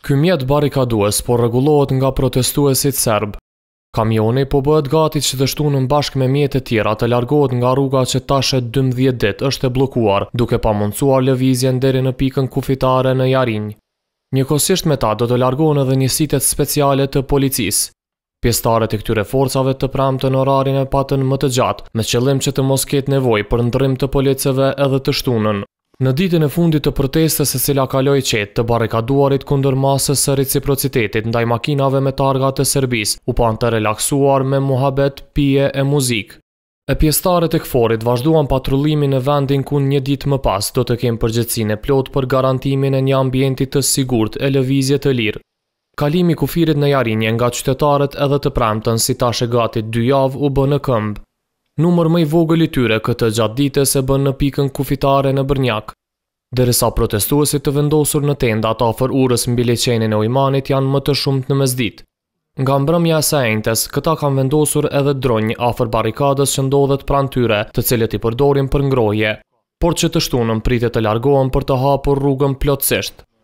Ky mjet barikadues po rregullohet nga protestuesit serb. Kamioni po bëhet gati që të shtunën bashkë me mjete tjera të largohet nga rruga që tash 12 ditë është e bllokuar, duke pamundsuar lëvizjen deri në pikën kufitare në Jarinj. Njëkohësisht me ta do të largohen edhe njësitet speciale të policisë. Pjesëtarët e këtyre forcave të premten orarin e patën më të gjatë, me qëllim që të mos ketë nevojë për ndërrim të policëve edhe të shtunën. Në ditën e fundit të protestës e cila kaloi qetë të barrikaduarit kundër masës së reciprocitetit ndaj makinave me targa të Serbisë, u pan të relaksuar me muhabet, pije e muzikë. E pjesëtarët e KFOR-it vazhduan patrullimin në vendin ku një ditë më pas do të kenë përgjegjësinë e plotë për garantimin e një ambienti të sigurt e lëvizje të lirë. Kalimi i kufirit në Jarinje nga qytetarët edhe të premten si tash e gati 2 javë u bë në këmbë. Numër më i vogël i tyre këtë gjatë ditës e bën në pikën kufitare në Brnjak. Derisa protestuesit të vendosur në tendat afër urës mbi liçenin e Ujmanit janë më të shumt në mesditë. Nga mbrëmja e së enjtes, këta kanë vendosur edhe dronj afër barikadës që ndodhet pranë tyre, të cilët i përdorin për ngrohje, por që të shtunën pritet të largohen për të hapur rrugën plotësisht.